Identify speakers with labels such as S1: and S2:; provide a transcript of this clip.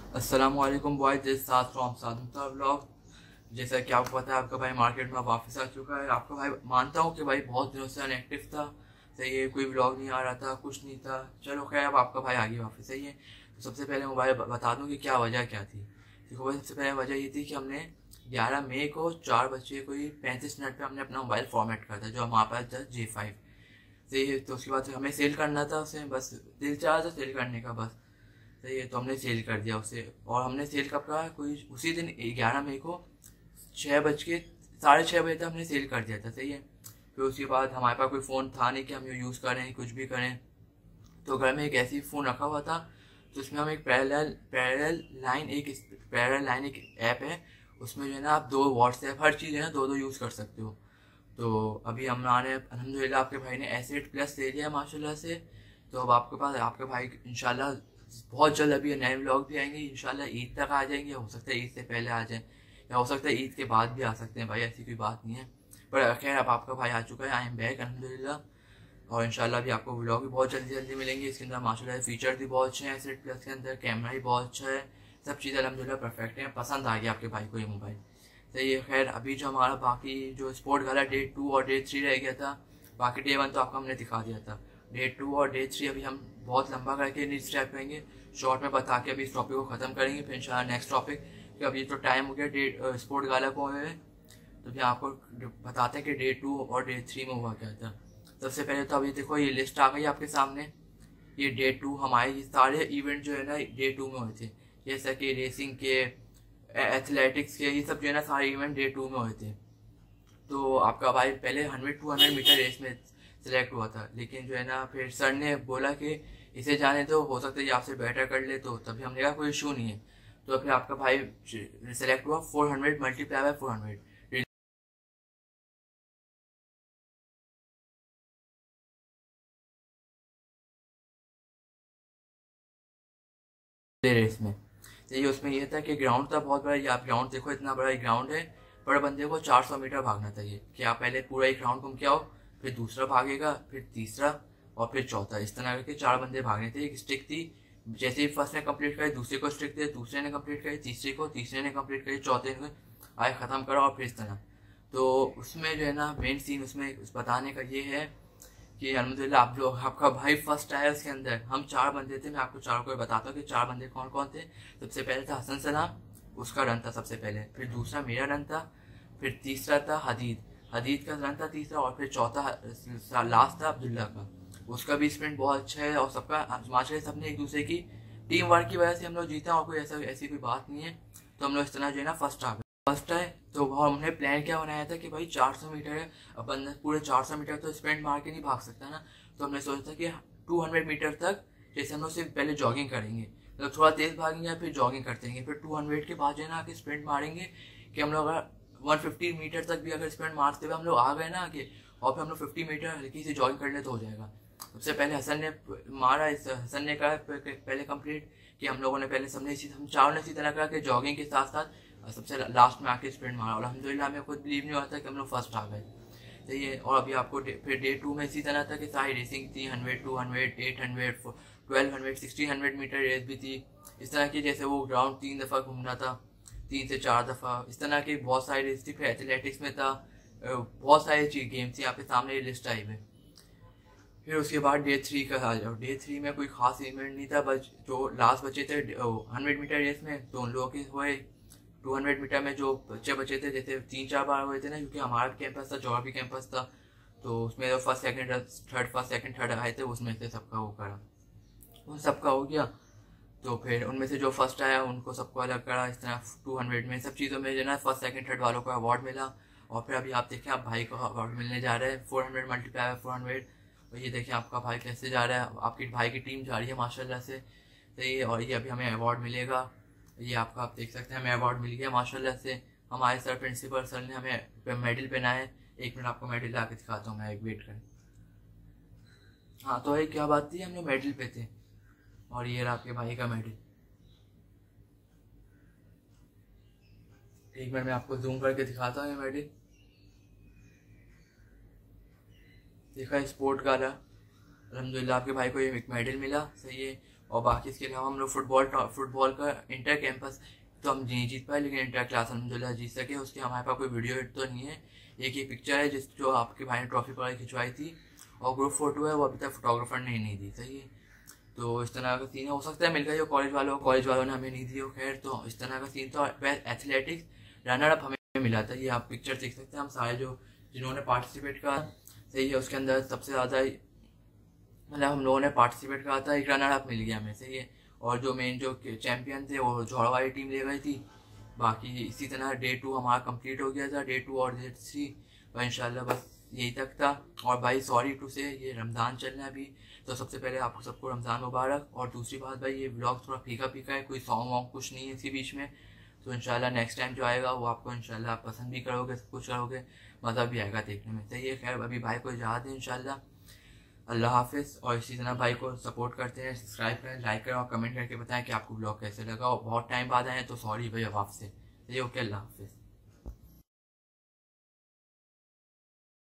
S1: अस्सलामुअलैकुम boys, this साथ from Sadhuta vlog. जैसा कि आपको पता है, आपका भाई मार्केट में वापस आ चुका है। आपका भाई मानता हूँ कि भाई बहुत दिनों से अनएक्टिव था। सही है, कोई व्लॉग नहीं आ रहा था, कुछ नहीं था। चलो खैर, अब आपका भाई आ गया वापस। सही है, तो सबसे पहले मोबाइल बता दूँ कि क्या वजह क्या थी। देखो भाई, सबसे पहले वजह ये थी कि हमने 11 मई को 4 बजे कोई 35 मिनट पर हमने अपना मोबाइल फॉर्मेट करा था, जो हमारे पास था J5। सही है, तो उसके बाद हमें सेल करना था उसे, बस दिल चाहा था सेल करने का बस। सही है, तो हमने सेल कर दिया उसे। और हमने सेल कब करा, कोई उसी दिन 11 मई को 6 बज के 6:30 बजे तक हमने सेल कर दिया था। सही है, फिर उसके बाद हमारे पास कोई फ़ोन था नहीं कि हम ये यूज़ करें, कुछ भी करें। तो घर में एक ऐसी फ़ोन रखा हुआ था, तो उसमें हम एक पैरेलल लाइन एक ऐप है। उसमें जो है ना, आप दो व्हाट्सएप हर चीज़ है ना, दो दो यूज़ कर सकते हो। तो अभी हमारे अल्हम्दुलिल्लाह आपके भाई ने S8+ ले लिया माशाल्लाह से। तो अब आपके पास आपके भाई इंशाल्लाह बहुत जल्द अभी नए व्लॉग भी आएंगे इंशाल्लाह। ईद तक आ जाएंगे, हो सकता है ईद से पहले आ जाए, या हो सकता है ईद के बाद भी आ सकते हैं भाई, ऐसी कोई बात नहीं है। पर खैर, अब आपका भाई आ चुका है, आई एम बैक अल्हम्दुलिल्लाह। और इंशाल्लाह भी आपको व्लॉग भी बहुत जल्दी जल्दी मिलेंगे। इसके अंदर माशाल्लाह फीचर भी बहुत अच्छे हैं। S8+ के अंदर कैमरा भी बहुत अच्छा है, सब चीज़ अल्हम्दुलिल्लाह परफेक्ट है। पसंद आ गया आपके भाई को ये मोबाइल। सही है, खैर अभी जो हमारा बाकी जो स्पोर्ट वाला डे 2 और डे 3 रह गया था। बाकी डे 1 तो आपको हमने दिखा दिया था। डे 2 और डे 3 अभी हम बहुत लंबा करके नहीं स्टैप करेंगे, शॉर्ट में बता के अभी इस टॉपिक को ख़त्म करेंगे। फिर इंशाल्लाह नेक्स्ट टॉपिक, कि अभी तो टाइम हो गया डे स्पोर्ट गाला को हुए। तो फिर आपको बताते हैं कि डे 2 और डे 3 में हुआ क्या था। सबसे पहले तो अभी देखो, ये लिस्ट आ गई आपके सामने। ये डे 2 हमारे ये सारे इवेंट जो है ना डे 2 में हुए थे। जैसा कि रेसिंग के, एथलेटिक्स के, ये सब जो है ना सारे इवेंट डे 2 में हुए थे। तो आपका भाई पहले 100-200 मीटर रेस में सिलेक्ट हुआ था, लेकिन जो है ना फिर सर ने बोला कि इसे जाने दो, हो सकता है ये आपसे बेटर कर ले। तो तभी हमने कहा कोई इशू नहीं है। तो फिर आपका भाई सिलेक्ट हुआ 400 × 400 रेस में। तो ये उसमें ये था कि ग्राउंड था बहुत बड़ा। ये आप ग्राउंड देखो, इतना बड़ा ग्राउंड है। बड़े बंदे को 400 मीटर भागना था। ये कि आप पहले पूरा एक राउंड घूम के आओ, फिर दूसरा भागेगा, फिर तीसरा, और फिर चौथा। इस तरह करके 4 बंदे भागने थे। एक स्टिक थी, जैसे ही फर्स्ट ने कंप्लीट करी, दूसरे को स्टिक थे, दूसरे ने कंप्लीट करी, तीसरे को, तीसरे ने कंप्लीट करी, चौथे ने आए ख़त्म करा, और फिर इस तरह। तो उसमें जो है ना मेन सीन उसमें बताने का ये है कि अल्हम्दुलिल्लाह आप जो आपका भाई फर्स्ट आया उसके अंदर। हम 4 बंदे थे, मैं आपको चारों को बताता हूँ कि 4 बंदे कौन कौन थे। सबसे पहले था हसन सलाम, उसका रन था सबसे पहले। फिर दूसरा मेरा रन था। फिर तीसरा था हदीद, हदीद का रन था तीसरा। और फिर चौथा लास्ट था अब्दुल्ला का, उसका भी स्प्रिंट बहुत अच्छा है। और सबका माशाल्लाह सबने एक दूसरे की टीम वर्क की वजह से हम लोग जीते, और कोई ऐसी कोई बात नहीं है। तो हम लोग इस तरह जो है ना फर्स्ट आ गए। फर्स्ट है तो हमने प्लान क्या बनाया था कि भाई 400 मीटर है, अब बंदा पूरे 400 मीटर तो स्प्रिंट मार के नहीं भाग सकता ना। तो हमने सोचा था कि 200 मीटर तक जैसे हम लोग सिर्फ पहले जॉगिंग करेंगे, मतलब थोड़ा तेज भागेंगे, या फिर जॉगिंग करते रहेंगे। फिर 200 के बाद जो है ना आके स्प्रिंट मारेंगे। कि हम लोग अगर 150 मीटर तक भी अगर स्प्रिंट मारते हुए हम लोग आ गए ना आगे, और फिर हम लोग 50 मीटर हल्की सी जॉगिंग कर ले तो हो जाएगा। सबसे पहले हसन ने मारा, इस हसन ने कहा पहले कंप्लीट, कि हम लोगों ने पहले सबने हम चारों ने इसी तरह करा कि जॉगिंग के साथ साथ सबसे लास्ट में आके स्प्रिंट मारा। और अल्हम्दुलिल्लाह हमें खुद बिलीव नहीं होता कि हम लोग फर्स्ट आ गए। तो ये, और अभी आपको फिर डे 2 में इसी तरह था कि सारी रेसिंग थी, 100, 200, 800, 1200, 1600 मीटर रेस भी थी। इस तरह की, जैसे वो ग्राउंड 3 दफ़ा घूमना था, 3 से 4 दफ़ा, इस तरह की बहुत सारी रेस थी। फिर एथलेटिक्स में था, बहुत सारी चीज गेम थी। आपके सामने ये लिस्ट आई है। फिर उसके बाद डे 3 का आ जाओ। डे 3 में कोई खास इवेंट नहीं था, बस जो लास्ट बचे थे 100 मीटर रेस में, तो उन लोगों के हुए। 200 मीटर में जो बच्चे बचे थे, जैसे 3-4 बार हुए थे ना, क्योंकि हमारा भी कैंपस था, जॉब भी कैंपस था। तो उसमें जो first second third, first second third आए थे, उसमें से सबका वो करा, उन सबका हो गया। तो फिर उनमें से जो फर्स्ट आया उनको सबको अलग करा। इस तरह 200 में सब चीज़ों में जो है ना फर्स्ट सेकंड थर्ड वालों को अवार्ड मिला। और फिर अभी आप देखें, आप भाई को अवार्ड मिलने जा रहे हैं 400 × 400। और ये देखें आपका भाई कैसे जा रहा है, आपके भाई की टीम जा रही है माशाल्लाह से। तो ये, और ये अभी हमें अवार्ड मिलेगा। ये आपका, आप देख सकते हैं हमें अवार्ड मिल गया माशाल्लाह से। हमारे सर प्रिंसिपल सर ने हमें मेडल पहनाए। एक मिनट आपको मेडल ला के दिखाता हूँ मैं, एक वेट करें। हाँ, तो ये क्या बात थी, हम लोग मेडल पे थे। और ये रहा आपके भाई का मेडल। एक मिनट मैं आपको जूम करके दिखाता हूँ ये मेडल। देखा, स्पोर्ट का था। अल्हम्दुलिल्लाह आपके भाई को ये एक मेडल मिला। सही है, और बाकी इसके अलावा हम लोग फुटबॉल का इंटर कैंपस तो हम नहीं जीत पाए, लेकिन इंटर क्लास अलहमदिल्ला जीत सके। उसकी हमारे पास कोई वीडियो तो नहीं है, एक ये पिक्चर है जो आपके भाई ने ट्रॉफी पर खिंचवाई थी, और ग्रुप फोटो है वो अभी तक फोटोग्राफर ने नहीं दी। सही है, तो इस तरह का सीन हो सकता है मिल गई हो कॉलेज वालों ने हमें नहीं दी हो। खैर, तो इस तरह का सीन। तो बेस्ट एथलेटिक्स रनर अप हमें मिला था, ये आप पिक्चर देख सकते हैं। हम सारे जिन्होंने पार्टिसिपेट करा, सही है, उसके अंदर सबसे ज़्यादा मतलब हम लोगों ने पार्टिसिपेट करा था, एक रनर अप मिल गया हमें। सही है, और जो मेन जो चैंपियन थे वो झोड़ा वाली टीम ले गई थी। बाकी इसी तरह डे 2 हमारा कंप्लीट हो गया था, डे 2 और डे 3, और इंशाल्लाह बस यही तक था। और भाई सॉरी टू से, ये रमज़ान चल रहा है अभी, तो सबसे पहले आपको सबको रमज़ान मुबारक। और दूसरी बात भाई, ये ब्लॉग थोड़ा फीका फीका है, कोई सॉन्ग वॉन्ग कुछ नहीं है इसी बीच में। तो इंशाल्लाह नेक्स्ट टाइम जो आएगा वो आपको इंशाल्लाह आप पसंद भी करोगे, सब कुछ करोगे, मज़ा भी आएगा देखने में। सही है, खैर अभी भाई को इजाज़त है इंशाल्लाह, अल्लाह हाफिज़। और इसी तरह भाई को सपोर्ट करते हैं, सब्सक्राइब करें, लाइक करें और कमेंट करके बताएं कि आपको ब्लॉग कैसे लगा। और बहुत टाइम बाद आए हैं तो सॉरी भाई, अब आपसे। सही, ओके, अल्लाह हाफिज़।